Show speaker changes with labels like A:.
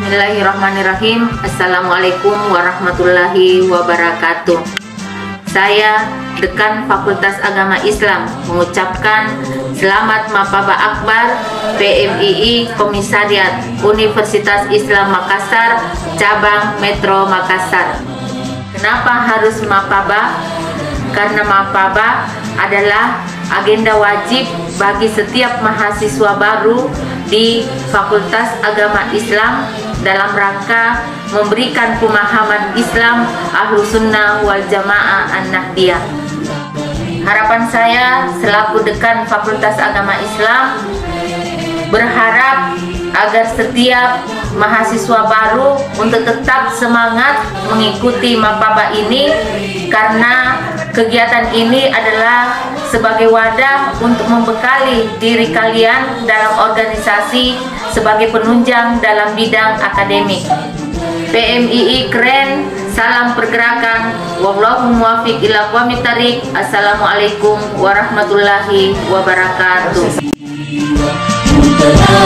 A: Bismillahirrahmanirrahim. Assalamualaikum warahmatullahi wabarakatuh. Saya, Dekan Fakultas Agama Islam, mengucapkan selamat Mapaba Akbar PMII Komisariat Universitas Islam Makassar, Cabang Metro Makassar. Kenapa harus Mapaba? Karena Mapaba adalah agenda wajib bagi setiap mahasiswa baru di Fakultas Agama Islam dalam rangka memberikan pemahaman Islam Ahlus Sunnah wal Jamaah An-Nahdiyah. Harapan saya selaku Dekan Fakultas Agama Islam berharap agar setiap mahasiswa baru untuk tetap semangat mengikuti Mapaba ini, karena kegiatan ini adalah sebagai wadah untuk membekali diri kalian dalam organisasi sebagai penunjang dalam bidang akademik. PMII keren, salam pergerakan, wallahu muwaffiq ila aqwamit thariq. Assalamualaikum warahmatullahi wabarakatuh.